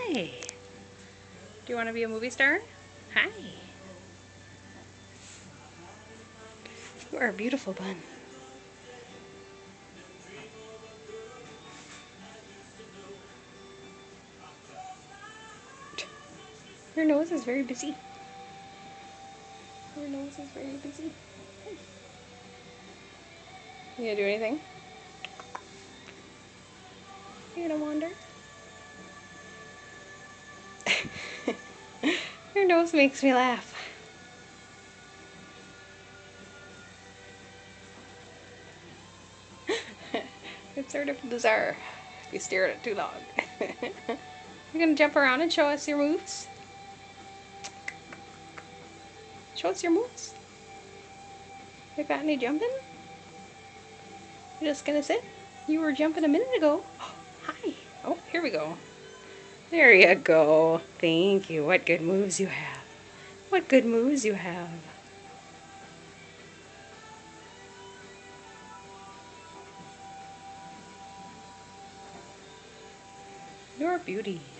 Hi. Do you want to be a movie star? Hi. You are a beautiful bun. Your nose is very busy. Your nose is very busy. You gonna do anything? You gonna wander? Your nose makes me laugh. It's sort of bizarre if you stare at it too long. You're gonna jump around and show us your moves? Show us your moves. You got any jumping? You're just gonna sit? You were jumping a minute ago. Oh, hi. Oh, here we go. There you go. Thank you. What good moves you have. What good moves you have. You're a beauty.